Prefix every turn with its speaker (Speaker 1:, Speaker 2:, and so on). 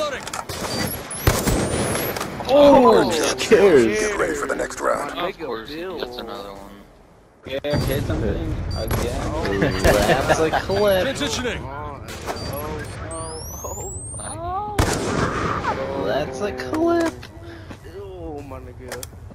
Speaker 1: Reloading.
Speaker 2: Oh, scares.
Speaker 3: Get ready for the next round.
Speaker 4: Of course, he gets another one.
Speaker 2: Yeah, hit something again. That's a clip.
Speaker 1: Transitioning.
Speaker 2: That's a clip.
Speaker 5: Oh my nigga.